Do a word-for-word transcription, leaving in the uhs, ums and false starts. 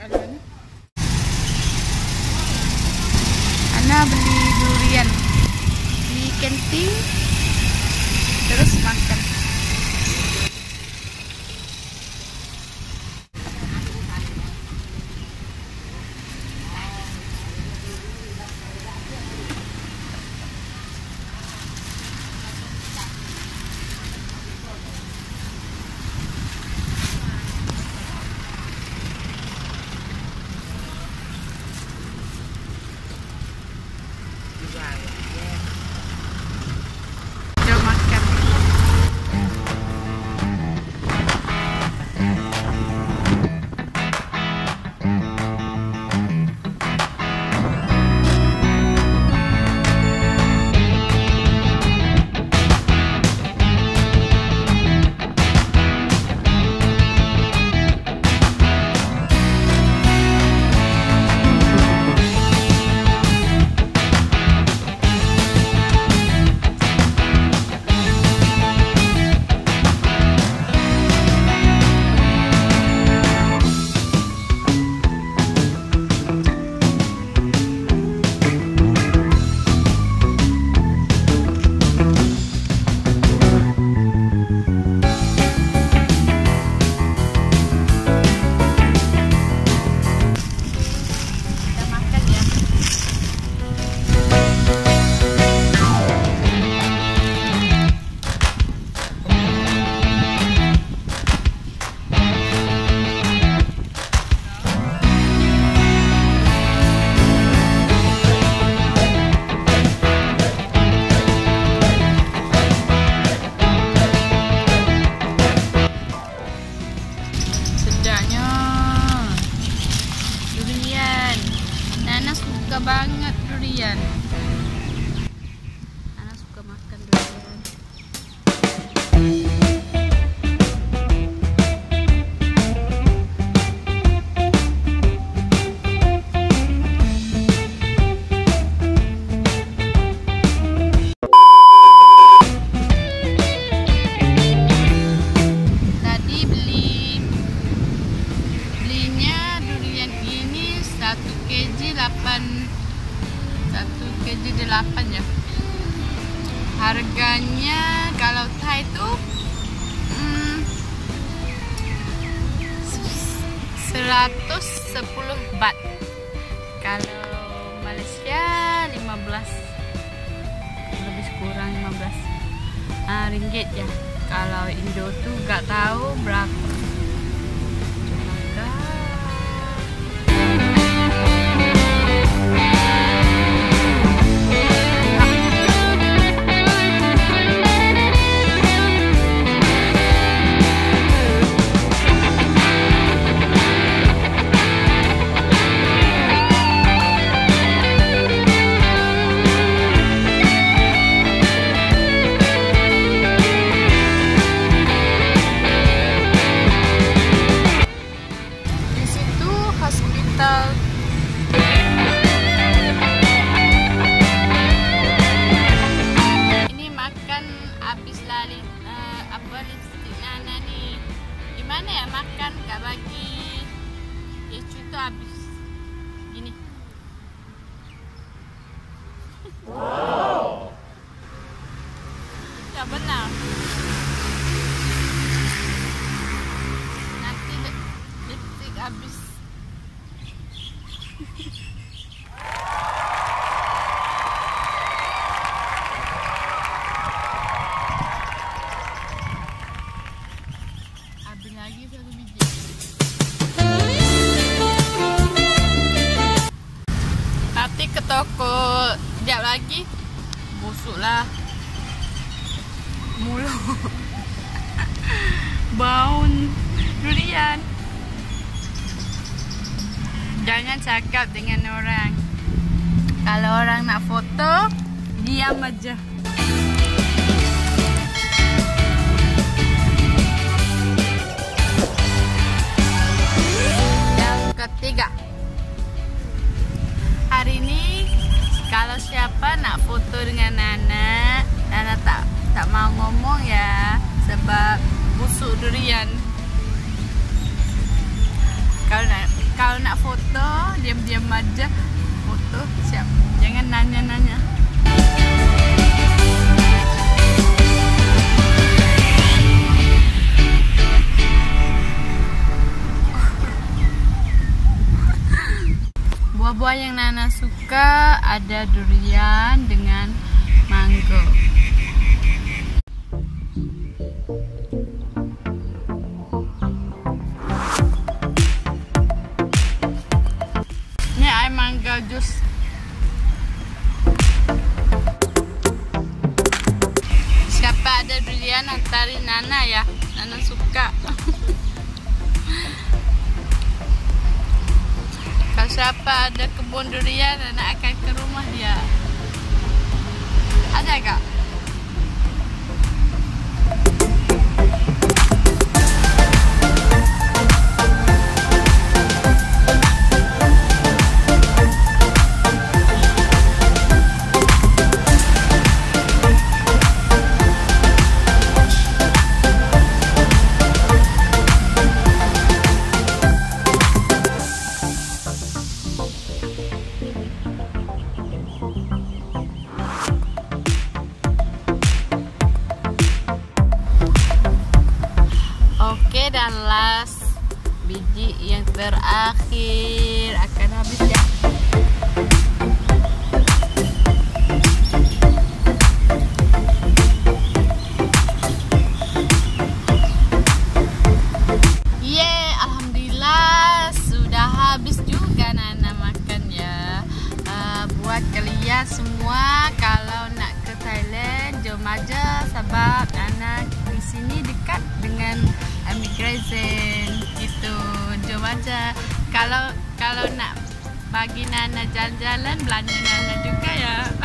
Ana beli durian di kantin, terus makan. Suka banget durian. Anak suka makan durian. Tadi beli belinya durian ini satu kg delapan satu kg delapan ya. Harganya kalau Thai itu hmm, seratus sepuluh baht. Kalau Malaysia lima belas, lebih kurang lima belas ah, ringgit ya. Kalau Indo tuh gak tahu berapa. Ini makan habis lali uh, apa lipstick Nana nih. Gimana ya makan gak bagi keju tuh habis gini. Wow. Ya benar. Nanti lipstick habis. Habis lagi satu biji. Nanti ke toko sekejap lagi busuklah mulut. Bau durian. Jangan cakap dengan orang. Kalau orang nak foto, diam aja. Yang ketiga, hari ini kalau siapa nak foto dengan Nana, Nana tak tak mau ngomong ya, sebab busuk durian. Kalau nak kalau nak foto, diam-diam aja foto, siap. Jangan nanya-nanya. Buah-buah yang Nana suka ada durian dengan mango. Ini air mango jus. Siapa ada durian antarin Nana ya, Nana suka. Kalau siapa ada kebun durian, Nana akan ke rumah dia. Ada gak? Oke, dan last biji yang terakhir akan habis ya. Yeay, alhamdulillah sudah habis juga Nana makan ya. Uh, buat kalian semua kalau nak ke Thailand, jom aja sebab Nana di sini dekat dengan immigration gitu. Jom aja. Kalau kalau nak bagi Nana jalan-jalan, belanja Nana juga ya.